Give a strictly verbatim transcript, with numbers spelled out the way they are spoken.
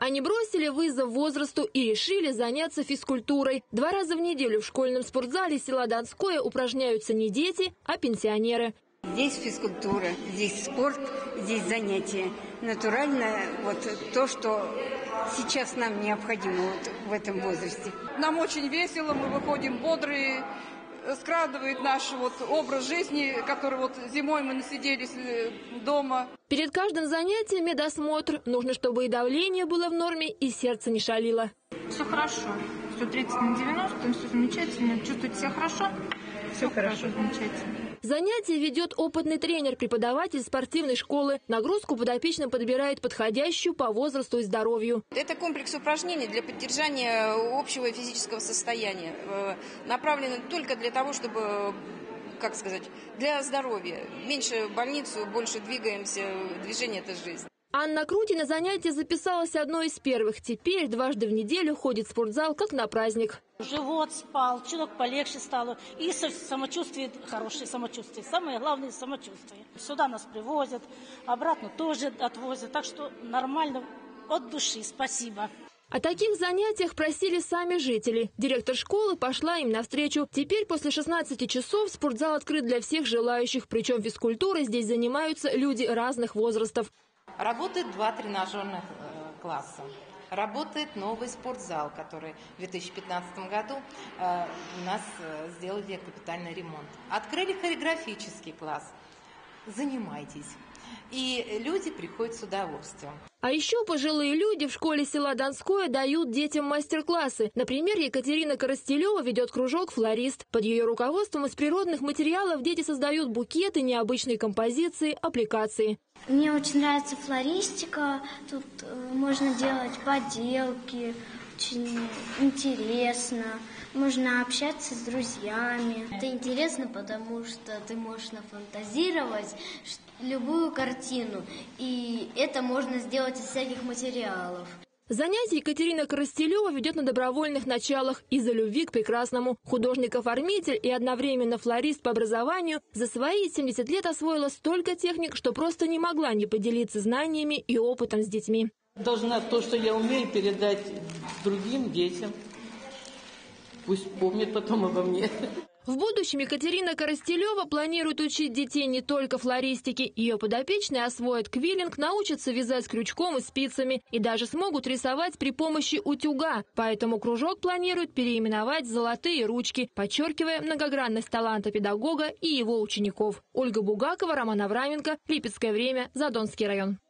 Они бросили вызов возрасту и решили заняться физкультурой. Два раза в неделю в школьном спортзале села Донское упражняются не дети, а пенсионеры. Здесь физкультура, здесь спорт, здесь занятия. Натурально вот то, что сейчас нам необходимо вот в этом возрасте. Нам очень весело, мы выходим бодрые, скрадывает наш вот образ жизни, который вот зимой мы насиделись дома. Перед каждым занятием медосмотр. Нужно, чтобы и давление было в норме, и сердце не шалило. Все хорошо. сто тридцать на девяносто, все замечательно. Чувствуете себя хорошо? Все хорошо, замечательно. Занятия ведет опытный тренер, преподаватель спортивной школы. Нагрузку подопечным подбирает подходящую по возрасту и здоровью. Это комплекс упражнений для поддержания общего физического состояния. Направлен только для того, чтобы, как сказать, для здоровья. Меньше в больницу, больше двигаемся. Движение – это жизнь. Анна Крути на занятия записалась одной из первых. Теперь дважды в неделю ходит в спортзал, как на праздник. Живот спал, чуток полегче стало. И самочувствие, хорошее самочувствие. Самое главное – самочувствие. Сюда нас привозят, обратно тоже отвозят. Так что нормально, от души. Спасибо. О таких занятиях просили сами жители. Директор школы пошла им навстречу. Теперь после шестнадцати часов спортзал открыт для всех желающих. Причем физкультурой здесь занимаются люди разных возрастов. Работает два тренажерных э, класса. Работает новый спортзал, который в две тысячи пятнадцатом году э, у нас э, сделали капитальный ремонт. Открыли хореографический класс. Занимайтесь. И люди приходят с удовольствием. А еще пожилые люди в школе села Донское дают детям мастер-классы. Например, Екатерина Коростелева ведет кружок «Флорист». Под ее руководством из природных материалов дети создают букеты, необычные композиции, аппликации. Мне очень нравится флористика. Тут можно делать поделки, очень интересно. Можно общаться с друзьями. Это интересно, потому что ты можешь нафантазировать любую картину. И это можно сделать из всяких материалов. Занятия Екатерина Коростелева ведет на добровольных началах из-за любви к прекрасному. Художник-оформитель и одновременно флорист по образованию за свои семьдесят лет освоила столько техник, что просто не могла не поделиться знаниями и опытом с детьми. Должна то, что я умею, передать другим детям. Пусть помнят потом обо мне. В будущем Екатерина Коростелева планирует учить детей не только флористике. Ее подопечные освоят квиллинг, научатся вязать крючком и спицами и даже смогут рисовать при помощи утюга. Поэтому кружок планирует переименовать «Золотые ручки», подчеркивая многогранность таланта педагога и его учеников. Ольга Бугакова, Роман Авраменко, Липецкое время, Задонский район.